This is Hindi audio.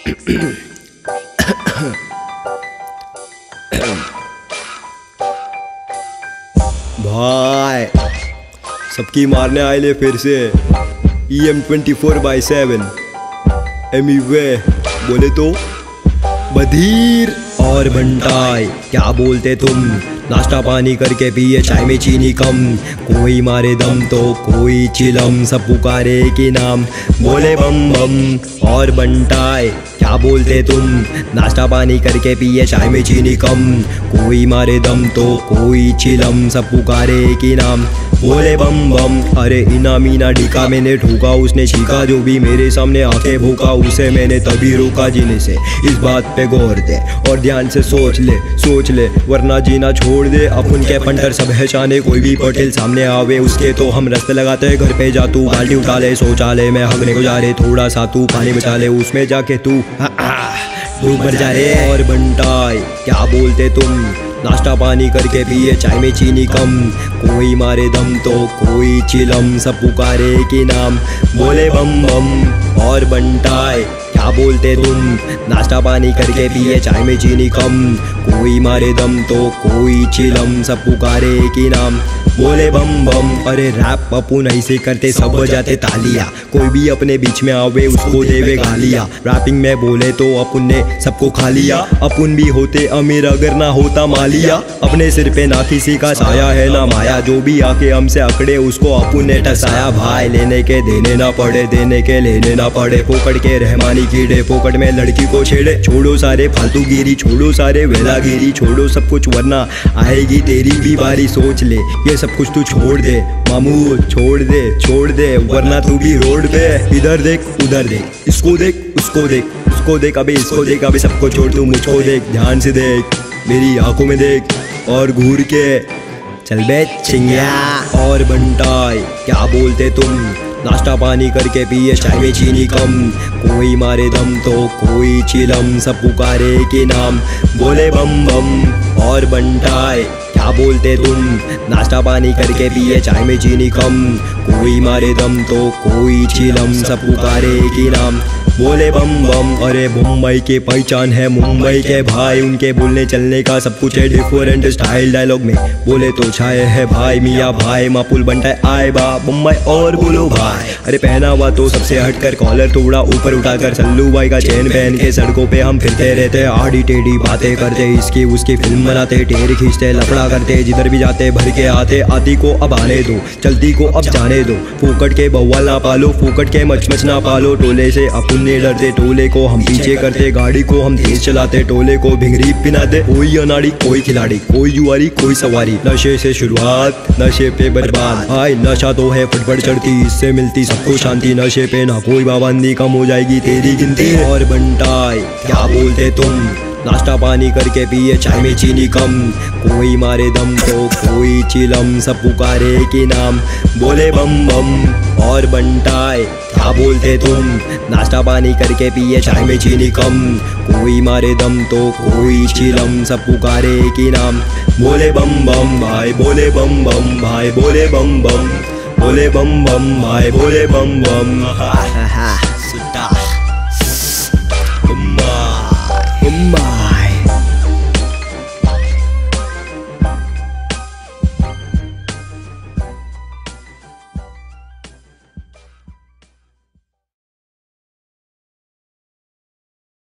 भाई सबकी मारने आए ले फिर से EM 24/7 एमीवे बोले तो बधीर और बंटाई। क्या बोलते तुम? नाश्ता पानी करके पिए चाय में चीनी कम। कोई मारे दम तो कोई चिलम, सब पुकारे की नाम बोले बम बम और बंटाई। क्या बोलते तुम? नाश्ता पानी करके पिए चाय में चीनी कम। कोई मारे दम तो कोई चिलम, सब पुकारे की नाम बोले बम बम। अरे इना मीना ढीका मैंने ठोका, उसने छीका जो भी मेरे सामने आके भूखा, उसे मैंने तभी रोका जीने से। इस बात पे गौर दे और ध्यान से सोच ले वरना जीना छोड़ दे। अपन के पंटर सब है चाने, कोई भी पटेल सामने आवे उसके तो हम रास्ते लगाते हैं। घर पे जा तू बाल्टी उठा ले, शौचालय में हगने को जा रे, थोड़ा सा तू पानी बचा ले, उसमें जाके तू डूब मर जा रे। और बंटाई क्या बोलते तुम? नाश्ता पानी करके पिए चाय में चीनी कम। कोई मारे दम तो कोई चिलम, सब पुकारे की नाम बोले बम बम और बंटाई। क्या बोलते तुम? नाश्ता पानी करके पिए चाय में चीनी कम। कोई मारे दम तो कोई चिलम, सब पुकारे की नाम बोले बम बम। अरे रैप अपन ऐसे करते सब बजाते तालियां, कोई भी अपने बीच में आवे उसको देवे गालियां। रैपिंग में बोले तो अपन ने सबको खा लिया, अपन भी होते अमीर अगर ना होता मालिया। अपने सिर पे ना किसी का साया है ना माया, जो भी आके हमसे अकड़े उसको अपन ने टसाया। भाई लेने के देने ना पड़े, देने के लेने ना पड़े, पोकड़ के रहमानी कीड़े पोकड़ में लड़की को छेड़े। छोड़ो सारे फालतू गिरी, छोड़ो सारे वेलागिरी, छोड़ो सब कुछ वरना आएगी तेरी भी बारी। सोच ले ये सब कुछ तू छोड़ दे मामू, छोड़ दे वरना तू भी रोड पे। इधर देख उधर देख, इसको देख उसको देख, उसको देख अबे इसको देख, अबे सबको छोड़ तू मुझको देख। ध्यान से देख मेरी आंखों में देख और घूर के चल बे चिंगिया। और बंटाई क्या बोलते तुम? नाश्ता पानी करके पिए चाय में चीनी कम। कोई मारे दम तो कोई चिलम, सब पुकारे के नाम बोले बम बम और बंटाई। क्या बोलते तुम? नाश्ता पानी करके पिए चाय में चीनी कम। कोई मारे दम तो कोई चिलम, सब पुकारे की नाम बोले बम बम। अरे मुंबई के पहचान है मुंबई के भाई, उनके बोलने चलने का सब कुछ है डिफरेंट स्टाइल। डायलॉग में बोले तो छाए है भाई मियाँ भाई, मापुल बंटाई आए बा मुंबई और बोलो भाई। अरे पहना हुआ तो सबसे हटकर, कॉलर थोड़ा ऊपर उठाकर, सल्लू भाई का चेन पहन के सड़कों पे हम फिरते रहते। आड़ी टेढ़ी बातें करते, इसकी उसकी फिल्म बनाते, टेर खींचते लफड़ा करते, जिधर भी जाते भर के आते। आती को अब आने दो, चलती को अब जाने दो, फूकट के बव्वाल ना पालो, फूकट के मचमच ना पालो। टोले से अपन डरते, टोले को हम पीछे करते, गाड़ी को हम तेज चलाते, टोले को भिंगरी पिनाते। कोई अनाड़ी कोई खिलाड़ी, कोई जुआरी कोई सवारी, नशे से शुरुआत नशे पे बर्बाद। भाई नशा तो है फटफट चढ़ती, इससे मिलती सबको शांति। नशे पे ना कोई पाबंदी, कम हो जाएगी तेरी गिनती। और बंटाई क्या बोलते तुम? नाश्ता पानी करके पिए चाय में चीनी कम। कोई मारे दम तो कोई चिलम, सब पुकारे के नाम बोले बम बम और बंटाई। क्या बोलते तुम? नाश्ता पानी करके पिए चाय में चीनी कम। कोई मारे दम तो कोई चिलम, सब पुकारे के नाम बोले बम बम। भाई बोले बम बम, भाई बोले बम बम, बोले बम बम, भाई बोले बम बम। सुट्टा उम्मा